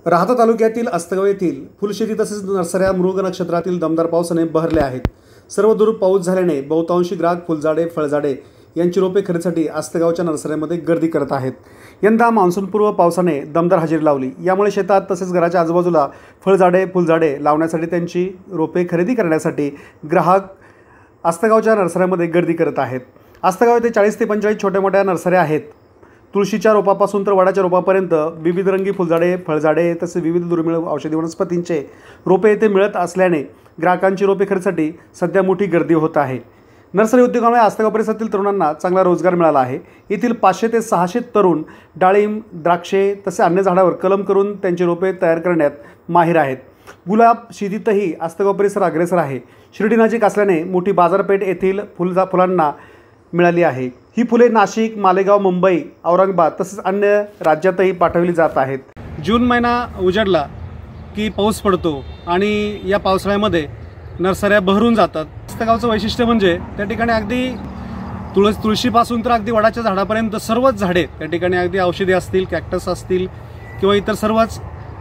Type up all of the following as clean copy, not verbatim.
राहता तालुक्यातील आस्तगाव येथील फुलशेती तसेच नर्सऱ्या मृग नक्षत्रातील दमदार पावसाने बहरले आहेत। सर्वदूर पाऊस झाल्याने बहुतांशी ग्राहक फुलझाडे फळझाडे यांची रोपे खरेदीसाठी आस्तगावच्या नर्सऱ्यामध्ये गर्दी करत आहेत। यंदा मान्सूनपूर्व पावसाने दमदार हजेरी लावली, यामुळे शेतात तसेच घराच्या आजूबाजूला फळझाडे फुलझाडे लावण्यासाठी त्यांची रोपे खरेदी करण्यासाठी ग्राहक आस्तगावच्या नर्सऱ्यामध्ये गर्दी करत आहेत। आस्तगाव येथे 40 ते 45 छोट्या मोठ्या नर्सऱ्या आहेत। तुळशीच्या रोपापासून तर वडाच्या रोपापर्यंत विविध रंगी फुलझाडे फळझाडे तसेच विविध दुर्मिळ औषधी वनस्पतींचे रोपे येथे मिळत असल्याने ग्राहकांची रोपे खरेदीसाठी सध्या मोठी गर्दी होत आहे। नर्सरी उद्योगामुळे आस्तगाव परिसरातील तरुणांना चांगला रोजगार मिळाला आहे। येथील 500 ते 600 तरुण डाळिंब द्राक्षे तसे अन्य झाडावर कलम करून त्यांची रोपे तयार करण्यात माहिर आहेत। गुलाब शेतीतही आस्तगाव परिसर अग्रेसर आहे। शिर्डी नजीक असल्याने मोठी बाजारपेठ येथील फुलांना मिळाली आहे। ही फुले नाशिक मालेगाव मुंबई औरंगाबाद तसेच अन्य राज्यातही पाठवली जात आहेत। जून महिना उजाडला की पाऊस पडतो आणि या पावसाळ्यामध्ये नर्सऱ्या बहरून जातात। आस्तगावचं वैशिष्ट्य म्हणजे त्या ठिकाणी अगदी तुळशीपासून तर अगदी वडाच्या झाडापर्यंत सर्वच झाडे त्या ठिकाणी अगदी औषधी असतील कॅक्टस असतील किंवा इतर सर्वच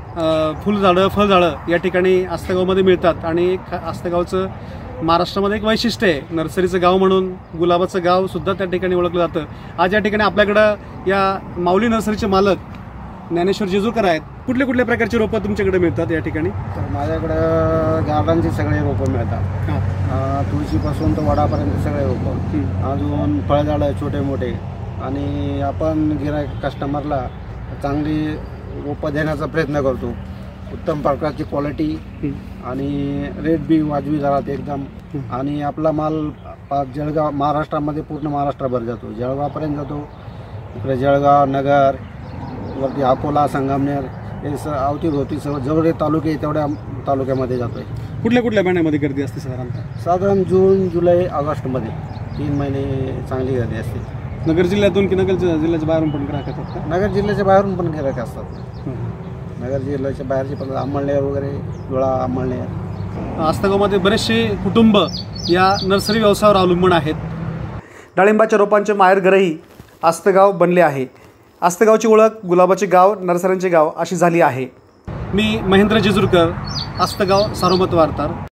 फुलझाडं फळझाडं या ठिकाणी आस्तगावमध्ये मिळतात। आणि आस्तगावचं महाराष्ट्रामध्ये एक वैशिष्ट्य आहे, नर्सरीचं गाव म्हणून गुलाबाचं गाव सुद्धा त्या ठिकाणी ओळखलं जातं। आज या ठिकाणी आपल्याकडं या माऊली नर्सरीचे मालक ज्ञानेश्वर जेजूरकर आहेत। कुठले कुठल्या प्रकारची रोपं तुमच्याकडे मिळतात या ठिकाणी? तर माझ्याकडं गार्डनची सगळे रोपं मिळतात, तुळशीपासून तर वडापर्यंत सगळे रोपं, अजून फळझाडं छोटे मोठे। आणि आपण गिऱ्हाईक कस्टमरला चांगली रोपं देण्याचा प्रयत्न करतो, उत्तम प्रकारची क्वालिटी आणि रेट बी वाजवी दरात एकदम। आणि आपला माल जळगाव महाराष्ट्रामध्ये पूर्ण महाराष्ट्रभर जातो, जळगावपर्यंत जातो। इकडे जळगाव नगर वरती अकोला संगमनेर हे अवतीभोवती जेवढे तालुके तेवढ्या तालुक्यामध्ये जातो आहे। कुठल्या कुठल्या महिन्यामध्ये गर्दी असते साधारणतः? साधारण जून जुलै ऑगस्टमध्ये 3 महिने चांगली गर्दी असते। नगर जिल्ह्यातून की नगर जिल्ह्याच्या बाहेरून पण ग्राहक असतात? नगर जिल्ह्याच्या बाहेरून पण गिऱ्हाईक असतात, नगर जिल्ह्याच्या बाहेरचे पण अंमळनेर वगैरे धुळा अंमळनेर। आस्तगावमध्ये बरेचसे कुटुंब या नर्सरी व्यवसायावर अवलंबून आहेत। डाळिंबाच्या रोपांचे माहेरघरही आस्तगाव बनले आहे। आस्तगावची ओळख गुलाबाचे गाव नर्सऱ्यांचे गाव अशी झाली आहे। मी महेंद्र जेजूरकर, आस्तगाव सार्वमत वार्ताहर।